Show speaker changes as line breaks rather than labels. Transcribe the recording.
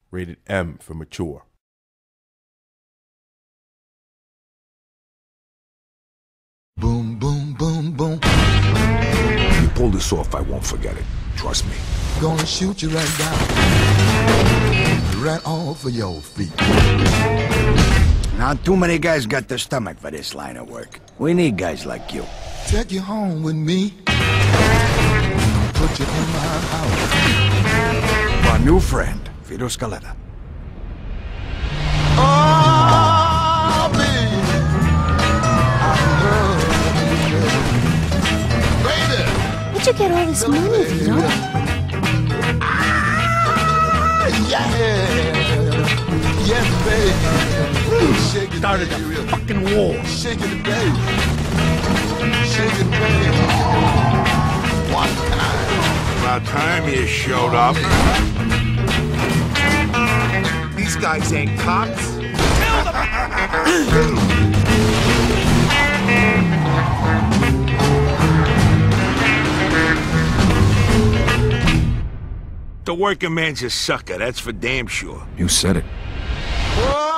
Rated M for mature.
Boom, boom, boom, boom.
You pull this off, I won't forget it. Trust me.
Gonna shoot you right down. Right off of your feet.
Not too many guys got the stomach for this line of work. We need guys like you.
Take you home with me. Put you in my house.
Our new friend, Vito Scaletta.
Oh, baby. Baby.
Where'd you get all this money, Vito?
Yeah. Yes, baby. Shake it,
Started a
baby.
fucking war.
Shake it, baby. Shake it, baby. One time.
About time you showed up.
These guys ain't cops.
The working man's a sucker, that's for damn sure.
You said it.
Oh,